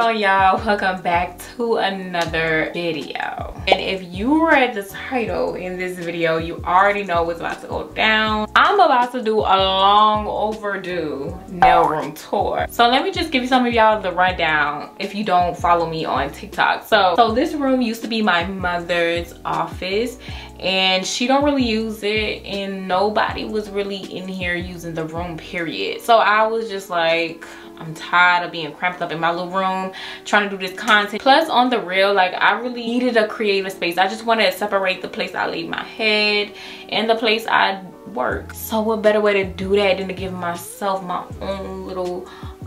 on, y'all? Welcome back to another video. And if you read the title in this video, you already know what's about to go down. I'm about to do a long overdue nail room tour. So let me just give you some of y'all the rundown if you don't follow me on TikTok. So this room used to be my mother's office, and she don't really use it, and nobody was really in here using the room, period. So I was just like, I'm tired of being cramped up in my little room trying to do this content. Plus, on the real, like, I really needed a creative space. I just wanted to separate the place I lay my head and the place I work. So what better way to do that than to give myself my own little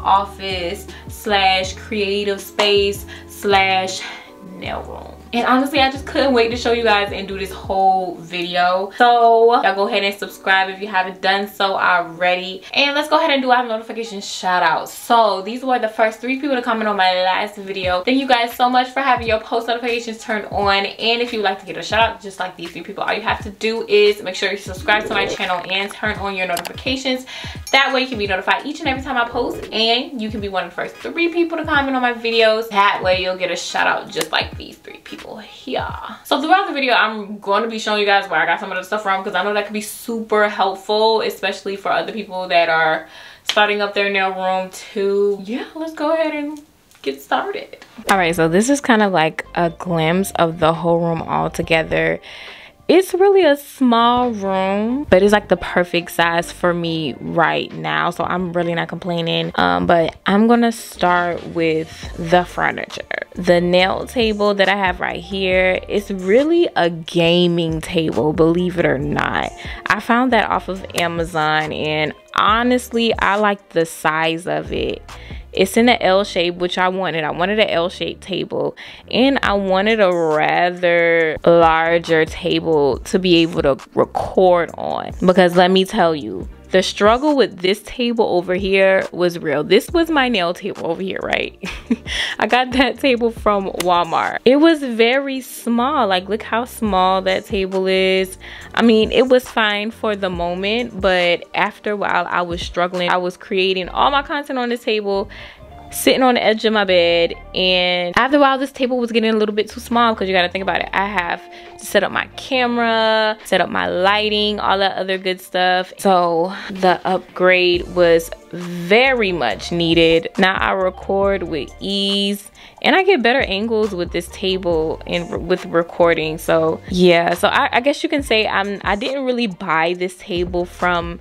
office slash creative space slash nail room. And honestly, I just couldn't wait to show you guys and do this whole video. So y'all go ahead and subscribe if you haven't done so already. And let's go ahead and do our notification shout outs. So these were the first 3 people to comment on my last video. Thank you guys so much for having your post notifications turned on. And if you'd like to get a shout out just like these 3 people, all you have to do is make sure you subscribe to my channel and turn on your notifications. That way you can be notified each and every time I post, and you can be one of the first 3 people to comment on my videos. That way you'll get a shout out just like these 3 people here. So throughout the video, I'm going to be showing you guys where I got some of the stuff from, because I know that could be super helpful, especially for other people that are starting up their nail room too. Yeah, let's go ahead and get started. All right, so this is kind of like a glimpse of the whole room all together. It's really a small room, but it's like the perfect size for me right now, so I'm really not complaining. But I'm gonna start with the furniture. The nail table that I have right here is really a gaming table, believe it or not. I found that off of Amazon, and honestly, I like the size of it. It's in the L shape, which I wanted. I wanted an L-shaped table, and I wanted a rather larger table to be able to record on, because let me tell you, the struggle with this table over here was real. This was my nail table over here, right? I got that table from Walmart. It was very small. Like, look how small that table is. I mean, it was fine for the moment, but after a while, I was struggling. I was creating all my content on this table, sitting on the edge of my bed, and after a while this table was getting a little bit too small, because you got to think about it. I have to set up my camera, set up my lighting, all that other good stuff. So the upgrade was very much needed. Now I record with ease, and I get better angles with this table and with recording. So yeah, so I guess you can say I didn't really buy this table from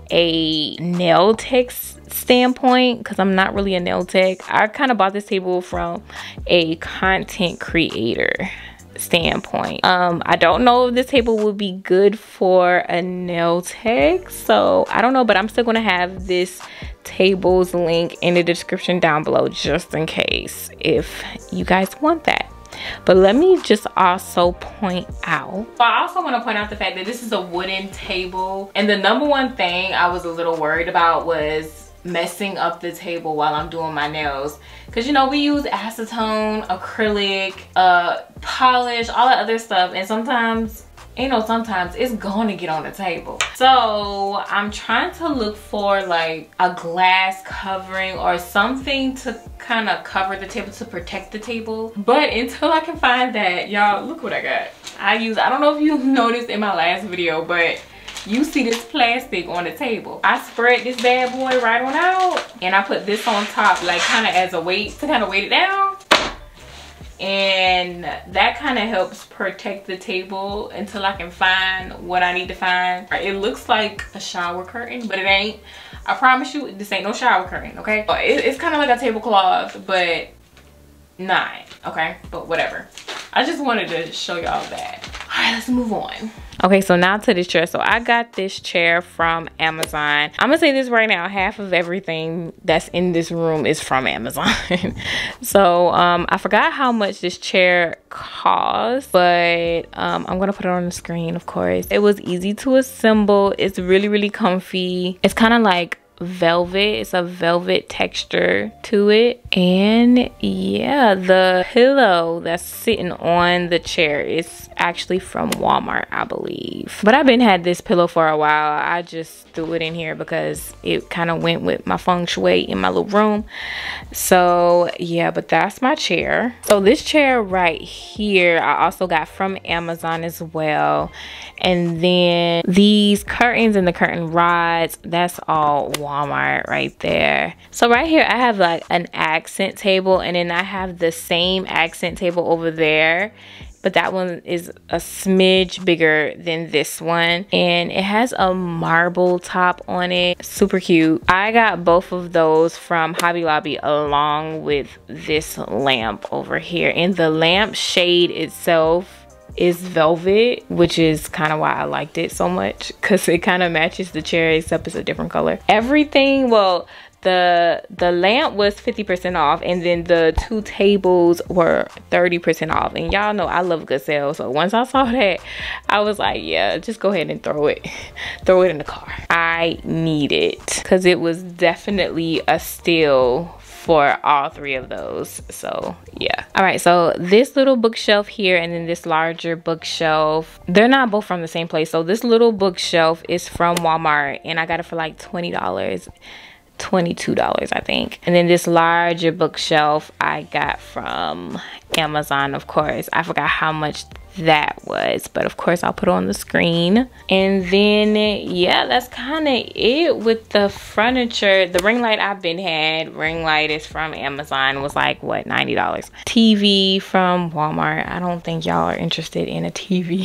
a nail tech standpoint, because I'm not really a nail tech. I kind of bought this table from a content creator standpoint. I don't know if this table would be good for a nail tech, so I don't know, but I'm still gonna have this table's link in the description down below just in case if you guys want that. But let me just also point out, I also want to point out the fact that this is a wooden table, and the number one thing I was a little worried about was messing up the table while I'm doing my nails, because you know we use acetone, acrylic, polish, all that other stuff, and sometimes it's gonna get on the table. So I'm trying to look for like a glass covering or something to kind of cover the table, to protect the table. But until I can find that, y'all, look what I got. I don't know if you noticed in my last video, but you see this plastic on the table. I spread this bad boy right on out, and I put this on top, like kind of as a weight to kind of weight it down. And that kind of helps protect the table until I can find what I need to find. It looks like a shower curtain, but it ain't. I promise you, this ain't no shower curtain, okay? It's kind of like a tablecloth, but not, okay? But whatever. I just wanted to show y'all that. All right, let's move on. Okay, so now to this chair. So I got this chair from Amazon. I'm gonna say this right now, half of everything that's in this room is from Amazon. So I forgot how much this chair cost, but I'm gonna put it on the screen, of course. It was easy to assemble. It's really, really comfy. It's kind of like velvet. It's a velvet texture to it. And yeah, the pillow that's sitting on the chair is actually from Walmart, I believe. But I've been had this pillow for a while. I just threw it in here because it kind of went with my feng shui in my little room. So yeah, but that's my chair. So this chair right here I also got from Amazon as well. And then these curtains and the curtain rods, that's all Walmart right there. So right here I have like an accent table, and then I have the same accent table over there, but that one is a smidge bigger than this one, and it has a marble top on it. Super cute. I got both of those from Hobby Lobby along with this lamp over here, and the lamp shade itself is velvet, which is kind of why I liked it so much, because it kind of matches the chair except it's a different color. Everything, well, the lamp was 50% off, and then the two tables were 30% off. And y'all know I love a good sale, so once I saw that, I was like, yeah, just go ahead and throw it in the car. I need it because it was definitely a steal for all three of those. So yeah. All right, so this little bookshelf here and then this larger bookshelf, they're not both from the same place. So this little bookshelf is from Walmart, and I got it for like $20, $22 I think. And then this larger bookshelf I got from Amazon, of course. I forgot how much that was, but of course I'll put it on the screen. And then yeah, that's kind of it with the furniture. The ring light I've been had. Ring light is from Amazon, was like what, $90. TV from Walmart. I don't think y'all are interested in a TV.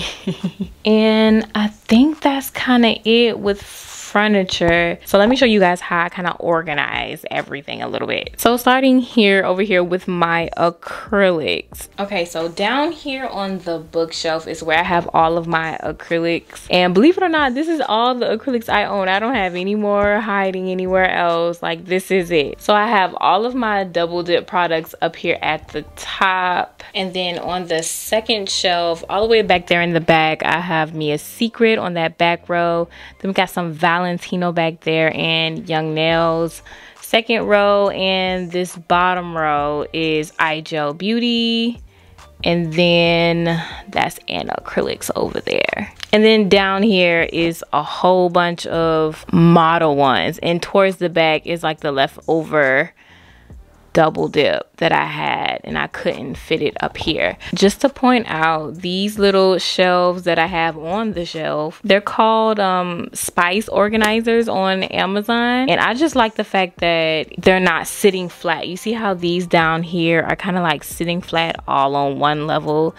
And I think that's kind of it with furniture. So let me show you guys how I kind of organize everything a little bit. So starting here over here with my acrylics. Okay, so down here on the bookshelf is where I have all of my acrylics, and believe it or not, this is all the acrylics I own. I don't have any more hiding anywhere else. Like, this is it. So I have all of my Double Dip products up here at the top, and then on the second shelf all the way back there in the back I have Mia Secret on that back row. Then we got some Valentino back there and Young Nails. Second row and this bottom row is iGel Beauty, and then that's Anna Acrylics over there. And then down here is a whole bunch of model ones, and towards the back is like the leftover Double Dip that I had, and I couldn't fit it up here. Just to point out, these little shelves that I have on the shelf, they're called spice organizers on Amazon, and I just like the fact that they're not sitting flat. You see how these down here are kind of like sitting flat all on one level,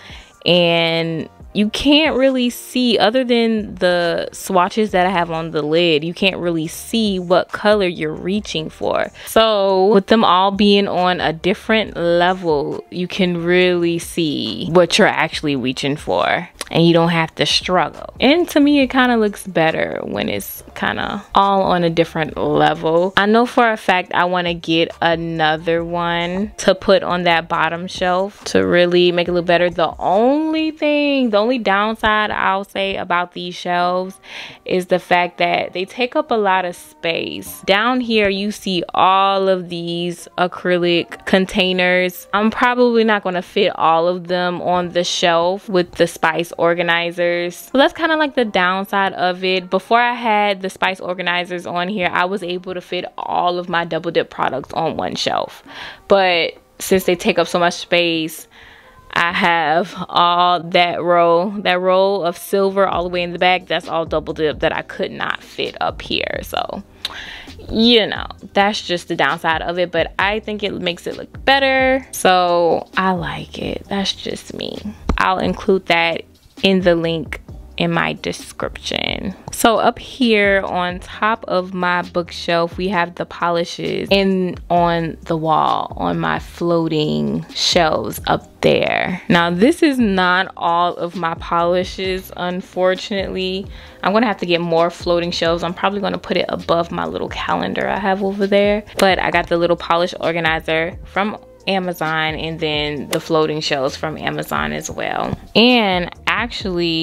and you can't really see, other than the swatches that I have on the lid, you can't really see what color you're reaching for. So with them all being on a different level, you can really see what you're actually reaching for, and you don't have to struggle. And to me, it kind of looks better when it's kind of all on a different level. I know for a fact I want to get another one to put on that bottom shelf to really make it look better. The only downside I'll say about these shelves is the fact that they take up a lot of space. Down here you see all of these acrylic containers. I'm probably not going to fit all of them on the shelf with the spice organizers. So that's kind of like the downside of it. Before I had the spice organizers on here, I was able to fit all of my Double Dip products on one shelf. But since they take up so much space, I have all that row of silver all the way in the back. That's all Double Dip that I could not fit up here. So, you know, that's just the downside of it, but I think it makes it look better. So I like it. That's just me. I'll include that in the link in my description. So up here on top of my bookshelf, we have the polishes, and on the wall on my floating shelves up there. Now this is not all of my polishes, unfortunately. I'm gonna have to get more floating shelves. I'm probably gonna put it above my little calendar I have over there. But I got the little polish organizer from Amazon, and then the floating shelves from Amazon as well. And actually,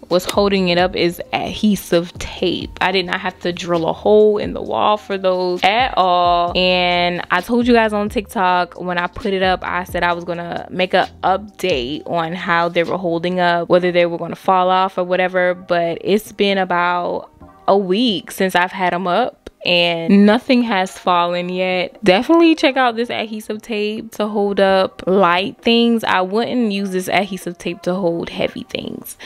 what's holding it up is adhesive tape. I did not have to drill a hole in the wall for those at all. And I told you guys on TikTok when I put it up, I said I was gonna make an update on how they were holding up, whether they were gonna fall off or whatever. But it's been about a week since I've had them up and nothing has fallen yet. Definitely check out this adhesive tape to hold up light things. I wouldn't use this adhesive tape to hold heavy things,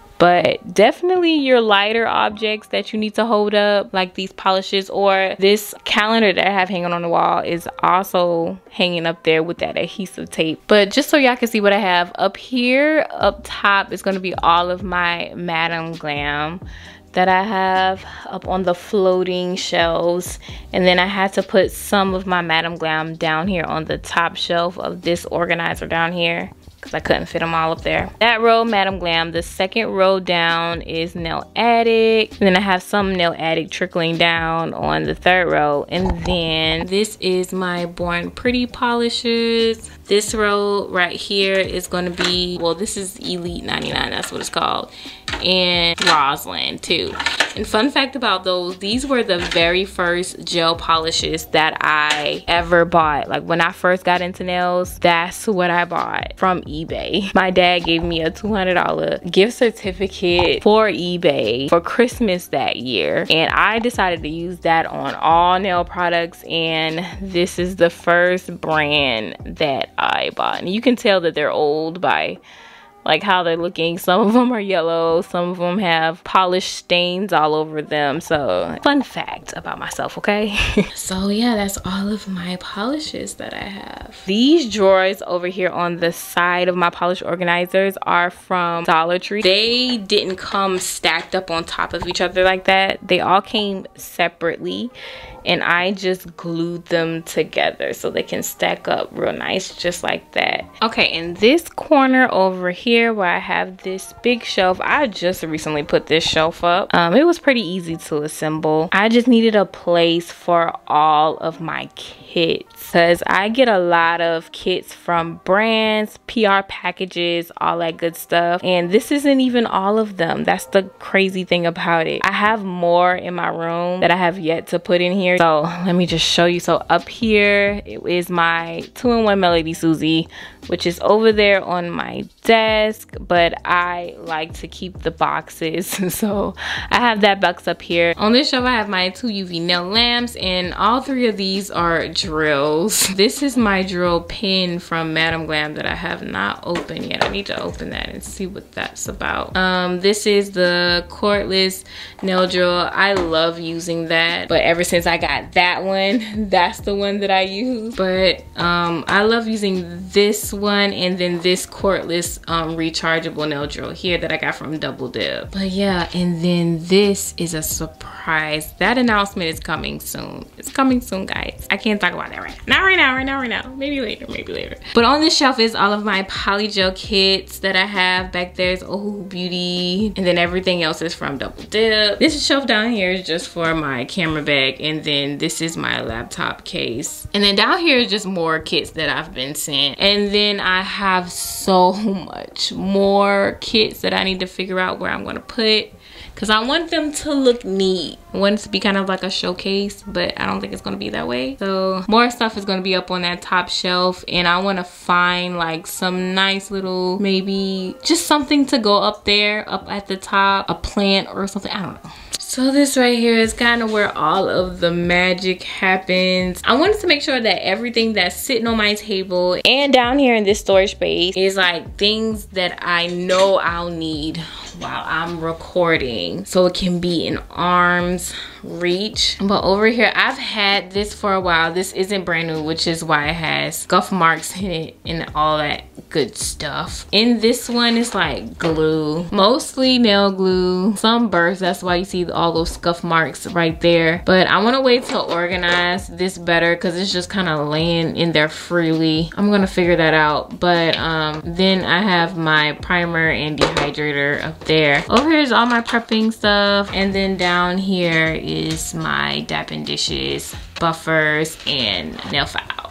but definitely your lighter objects that you need to hold up, like these polishes, or this calendar that I have hanging on the wall is also hanging up there with that adhesive tape. But just so y'all can see what I have up here, up top is going to be all of my Madam Glam that I have up on the floating shelves. And then I had to put some of my Madam Glam down here on the top shelf of this organizer down here, because I couldn't fit them all up there. That row, Madam Glam. The second row down is Nail Addict. And then I have some Nail Addict trickling down on the third row. And then this is my Born Pretty polishes. This row right here is going to be, well, this is Elite 99, that's what it's called, and Roslyn too. And fun fact about those, these were the very first gel polishes that I ever bought. Like when I first got into nails, that's what I bought from eBay. My dad gave me a $200 gift certificate for eBay for Christmas that year, and I decided to use that on all nail products, and this is the first brand that I bought. And you can tell that they're old by like how they're looking. Some of them are yellow, some of them have polish stains all over them. So fun fact about myself, okay? So yeah, that's all of my polishes that I have. These drawers over here on the side of my polish organizers are from Dollar Tree. They didn't come stacked up on top of each other like that. They all came separately, and I just glued them together so they can stack up real nice just like that. Okay, in this corner over here where I have this big shelf, I just recently put this shelf up. It was pretty easy to assemble. I just needed a place for all of my kits, because I get a lot of kits from brands, PR packages, all that good stuff, and this isn't even all of them. That's the crazy thing about it. I have more in my room that I have yet to put in here. So let me just show you. So up here it is my 2-in-1 Melody Susie, which is over there on my desk, but I like to keep the boxes. So I have that box up here. On this shelf I have my 2 UV nail lamps, and all 3 of these are drills. This is my drill pen from Madam Glam that I have not opened yet. I need to open that and see what that's about. This is the cordless nail drill. I love using that, but ever since I got that one, that's the one that I use. But I love using this one, and then this cordless rechargeable nail drill here that I got from Double Dip. But yeah, and then this is a surprise. That announcement is coming soon. It's coming soon, guys. I can't talk about that right now. Not right now. Maybe later, maybe later. But on this shelf is all of my polygel kits that I have. Back there is Ohu Beauty, and then everything else is from Double Dip. This shelf down here is just for my camera bag, and then this is my laptop case. And then down here is just more kits that I've been sent. And then I have so much more kits that I need to figure out where I'm gonna put, because I want them to look neat. I want it to be kind of like a showcase, but I don't think it's gonna be that way. So more stuff is gonna be up on that top shelf, and I wanna find like some nice little, maybe just something to go up there, up at the top, a plant or something, I don't know. So this right here is kind of where all of the magic happens. I wanted to make sure that everything that's sitting on my table and down here in this storage space is like things that I know I'll need while I'm recording, so it can be in arm's reach. But over here, I've had this for a while. This isn't brand new, which is why it has scuff marks in it and all that good stuff. In this one, it's like glue, mostly nail glue, some burrs. That's why you see all those scuff marks right there. But I want to wait to organize this better, because it's just kind of laying in there freely. I'm gonna figure that out. But then I have my primer and dehydrator up there. Over here is all my prepping stuff, and then down here is my Dap and Dishes buffers and nail files.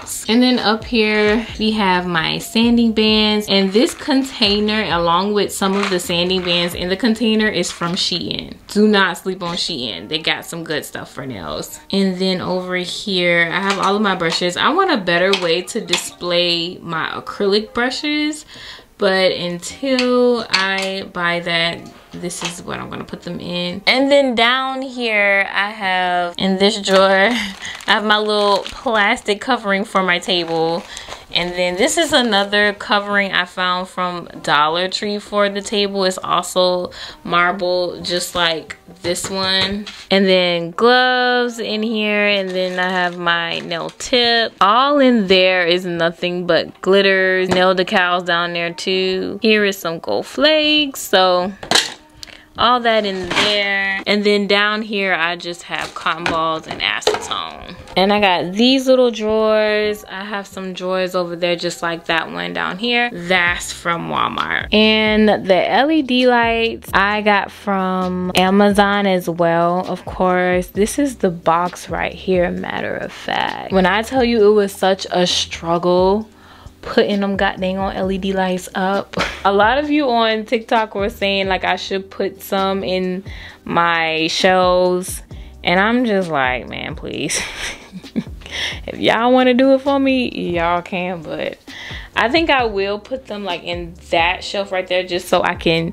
else. And then up here we have my sanding bands, and this container along with some of the sanding bands in the container is from Shein. Do not sleep on Shein. They got some good stuff for nails. And then over here I have all of my brushes. I want a better way to display my acrylic brushes, but until I buy that, this is what I'm gonna put them in. And then down here I have, in this drawer, I have my little plastic covering for my table. And then this is another covering I found from Dollar Tree for the table. It's also marble, just like this one. And then gloves in here, and then I have my nail tip. All in there is nothing but glitters, nail decals down there too. Here is some gold flakes, so all that in there. And then down here I just have cotton balls and acetone. And I got these little drawers. I have some drawers over there just like that one down here. That's from Walmart. And the LED lights I got from Amazon as well, of course. This is the box right here, matter of fact. When I tell you it was such a struggle putting them goddamn on LED lights up. A lot of you on TikTok were saying like I should put some in my shelves, and I'm just like, man, please. If y'all want to do it for me, y'all can, but I think I will put them like in that shelf right there just so I can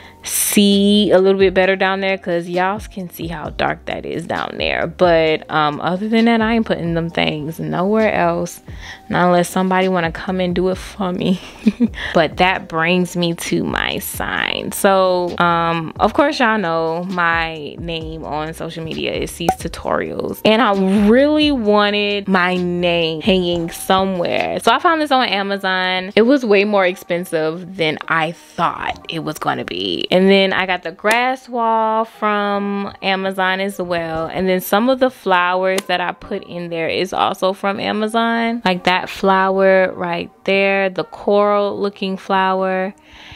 see a little bit better down there, because y'all can see how dark that is down there. But other than that, I ain't putting them things nowhere else, not unless somebody want to come and do it for me. But that brings me to my sign. So of course y'all know my name on social media is C's Tutorials, and I really wanted my name hanging somewhere, so I found this on Amazon. It was way more expensive than I thought it was going to be. And then I got the grass wall from Amazon as well. And then some of the flowers that I put in there is also from Amazon. Like that flower right there, the coral looking flower.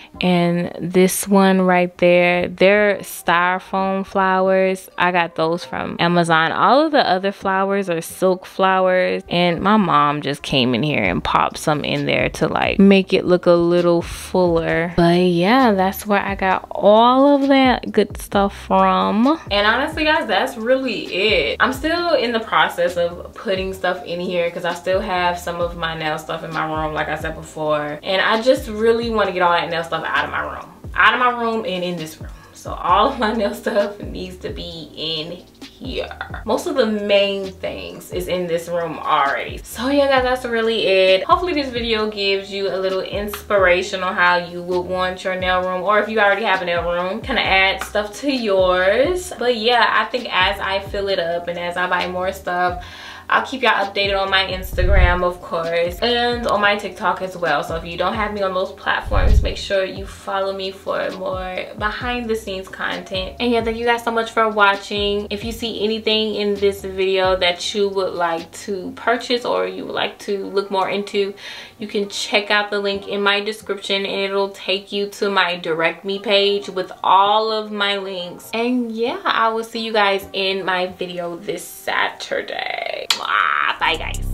And this one right there, they're styrofoam flowers. I got those from Amazon. All of the other flowers are silk flowers, and my mom just came in here and popped some in there to like make it look a little fuller. But yeah, that's where I got all of that good stuff from. And honestly guys, that's really it. I'm still in the process of putting stuff in here because I still have some of my nail stuff in my room, like I said before, and I just really want to get all that nail stuff out of my room and in this room. So all of my nail stuff needs to be in here. Most of the main things is in this room already. So yeah guys, that's really it. Hopefully this video gives you a little inspiration on how you would want your nail room, or if you already have a nail room, kind of add stuff to yours. But yeah, I think as I fill it up and as I buy more stuff, I'll keep y'all updated on my Instagram, of course, and on my TikTok as well. So if you don't have me on those platforms, make sure you follow me for more behind the scenes content. And yeah, thank you guys so much for watching. If you see anything in this video that you would like to purchase or you would like to look more into, you can check out the link in my description and it'll take you to my direct me page with all of my links. And yeah, I will see you guys in my video this Saturday. Bye guys.